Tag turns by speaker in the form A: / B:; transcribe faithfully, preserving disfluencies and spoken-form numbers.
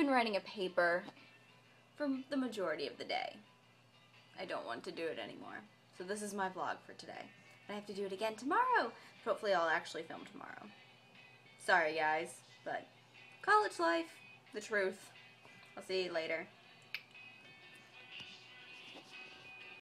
A: been writing a paper for the majority of the day. I don't want to do it anymore. So this is my vlog for today. I have to do it again tomorrow. Hopefully I'll actually film tomorrow. Sorry guys, but college life, the truth. I'll see you later.